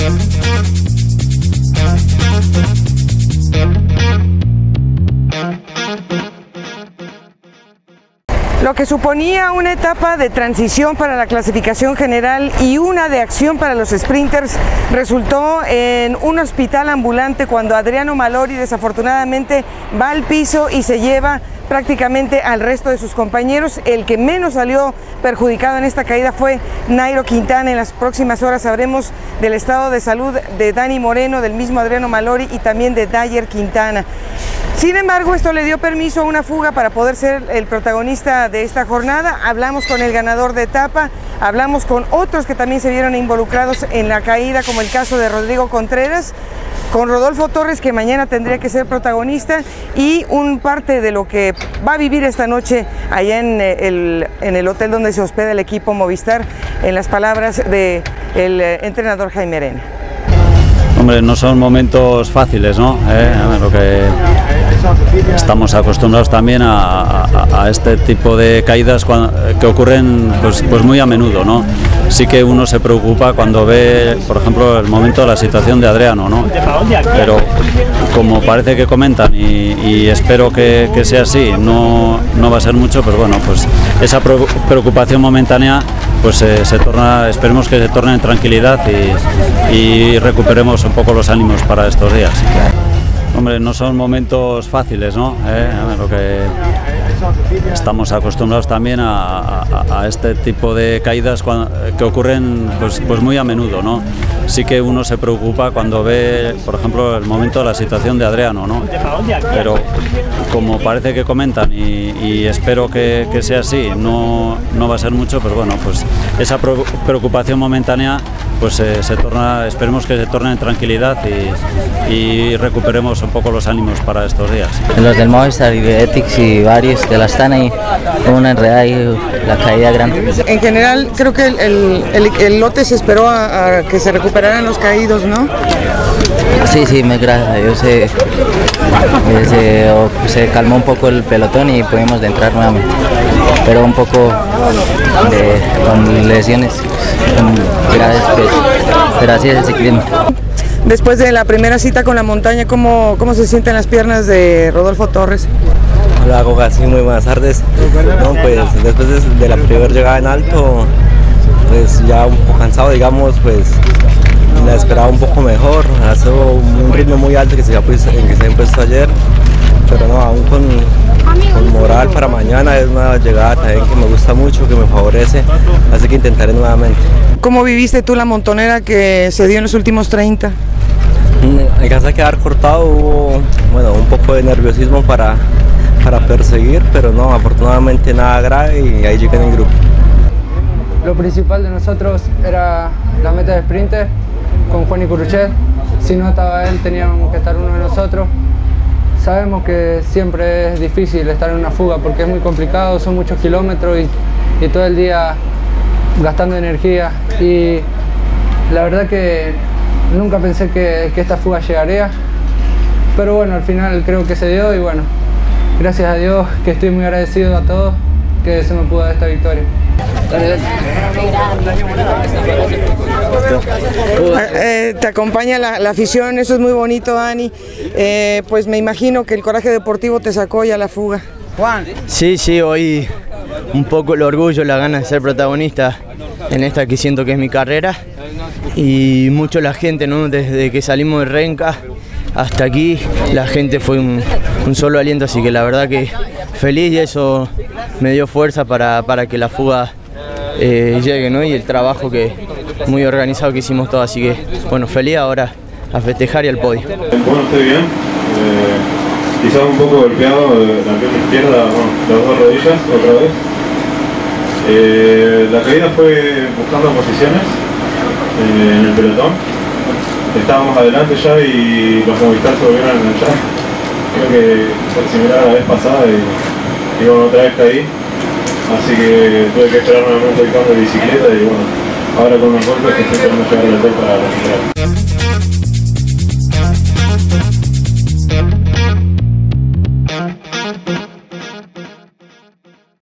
Lo que suponía una etapa de transición para la clasificación general y una de acción para los sprinters resultó en un hospital ambulante cuando Adriano Malori desafortunadamente va al piso y se lleva prácticamente al resto de sus compañeros. El que menos salió perjudicado en esta caída fue Nairo Quintana. En las próximas horas sabremos del estado de salud de Dani Moreno, del mismo Adriano Malori y también de Dayer Quintana. Sin embargo, esto le dio permiso a una fuga para poder ser el protagonista de esta jornada. Hablamos con el ganador de etapa, hablamos con otros que también se vieron involucrados en la caída, como el caso de Rodrigo Contreras, con Rodolfo Torres, que mañana tendría que ser protagonista, y un parte de lo que va a vivir esta noche allá en el hotel donde se hospeda el equipo Movistar, en las palabras del entrenador Jaime Arena. Hombre, no son momentos fáciles, ¿no? Lo que estamos acostumbrados también a este tipo de caídas que ocurren pues muy a menudo, ¿no? Sí que uno se preocupa cuando ve, por ejemplo, el momento de la situación de Adriano, ¿no? Pero como parece que comentan y espero que sea así, no va a ser mucho, pues bueno, pues esa preocupación momentánea pues se torna, esperemos que se torne en tranquilidad y recuperemos un poco los ánimos para estos días. Hombre, no son momentos fáciles, ¿no? Lo que estamos acostumbrados también a este tipo de caídas que ocurren pues muy a menudo, ¿no? Sí que uno se preocupa cuando ve, por ejemplo, el momento de la situación de Adriano, ¿no? Pero como parece que comentan y espero que sea así, no va a ser mucho, pues bueno, pues esa preocupación momentánea pues se torna, esperemos que se torne en tranquilidad y recuperemos un poco los ánimos para estos días. Los del Movistar y de Ethics y varios de la Astana y una enredada y la caída grande. En general creo que el lote se esperó a que se recuperaran los caídos, ¿no? Sí, gracias a Dios se calmó un poco el pelotón y pudimos entrar nuevamente, pero un poco con lesiones graves, pero así es el ciclismo. Después de la primera cita con la montaña, ¿cómo se sienten las piernas de Rodolfo Torres? Hola Goga, sí, muy buenas tardes. No, pues después de la primera llegada en alto, pues ya un poco cansado, digamos, pues la esperaba un poco mejor. Hace un ritmo muy alto que se ha impuesto ayer, pero no, aún con moral para mañana. Es una llegada también que me gusta mucho, que me favorece, así que intentaré nuevamente. ¿Cómo viviste tú la montonera que se dio en los últimos 30? Alcanzé a quedar cortado, hubo un poco de nerviosismo para perseguir, pero no, afortunadamente nada grave y ahí llegué en el grupo. Lo principal de nosotros era la meta de sprinter con Juan y Curuchet. Si no estaba él, teníamos que estar uno de nosotros. Sabemos que siempre es difícil estar en una fuga porque es muy complicado, son muchos kilómetros y todo el día gastando energía, y la verdad que nunca pensé que esta fuga llegaría, pero bueno, al final creo que se dio y bueno, gracias a Dios que estoy muy agradecido a todos que se me pudo dar esta victoria. Te acompaña la afición, eso es muy bonito, Dani. Pues me imagino que el coraje deportivo te sacó ya la fuga. Juan. Sí, hoy un poco el orgullo, la gana de ser protagonista en esta que siento que es mi carrera, y mucho la gente, ¿no? Desde que salimos de Renca hasta aquí, la gente fue un solo aliento, así que la verdad que feliz, y eso me dio fuerza para que la fuga llegue, ¿no? Y el trabajo muy organizado que hicimos todos, así que bueno, feliz ahora a festejar y al podio. Bueno, estoy bien, quizás un poco golpeado la pierna izquierda, las dos rodillas otra vez. La caída fue buscando posiciones en el pelotón. Estábamos adelante ya y los Movistar se volvieron a enganchar. Creo que fue similar a la vez pasada y bueno, otra vez caí. Así que tuve que esperar nuevamente el cambio de bicicleta y bueno, ahora con unos golpes que estoy tratando de llegar al hotel para recuperar.